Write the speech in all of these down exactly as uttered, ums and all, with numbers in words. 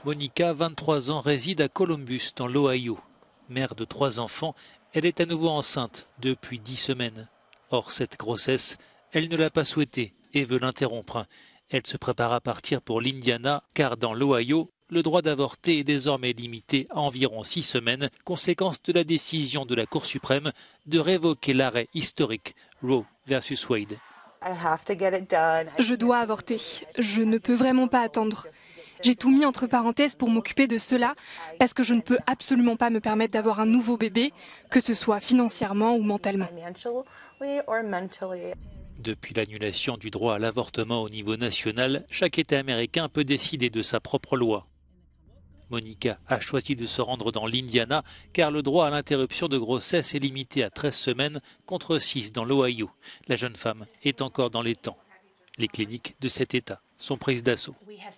Monica, vingt-trois ans, réside à Columbus, dans l'Ohio. Mère de trois enfants, elle est à nouveau enceinte depuis dix semaines. Or, cette grossesse, elle ne l'a pas souhaitée et veut l'interrompre. Elle se prépare à partir pour l'Indiana, car dans l'Ohio, le droit d'avorter est désormais limité à environ six semaines, conséquence de la décision de la Cour suprême de révoquer l'arrêt historique Roe versus Wade. Je dois avorter. Je ne peux vraiment pas attendre. J'ai tout mis entre parenthèses pour m'occuper de cela parce que je ne peux absolument pas me permettre d'avoir un nouveau bébé, que ce soit financièrement ou mentalement. Depuis l'annulation du droit à l'avortement au niveau national, chaque État américain peut décider de sa propre loi. Monica a choisi de se rendre dans l'Indiana car le droit à l'interruption de grossesse est limité à treize semaines contre six dans l'Ohio. La jeune femme est encore dans les temps. Les cliniques de cet État sont prises d'assaut.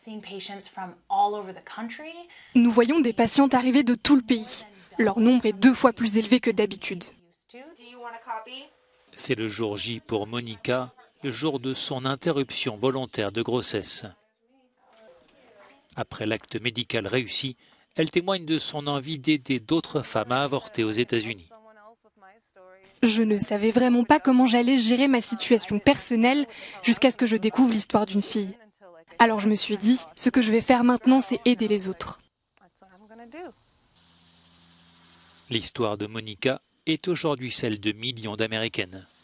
Nous voyons des patientes arriver de tout le pays. Leur nombre est deux fois plus élevé que d'habitude. C'est le jour J pour Monica, le jour de son interruption volontaire de grossesse. Après l'acte médical réussi, elle témoigne de son envie d'aider d'autres femmes à avorter aux États-Unis. Je ne savais vraiment pas comment j'allais gérer ma situation personnelle jusqu'à ce que je découvre l'histoire d'une fille. Alors je me suis dit, ce que je vais faire maintenant, c'est aider les autres. L'histoire de Monica est aujourd'hui celle de millions d'Américaines.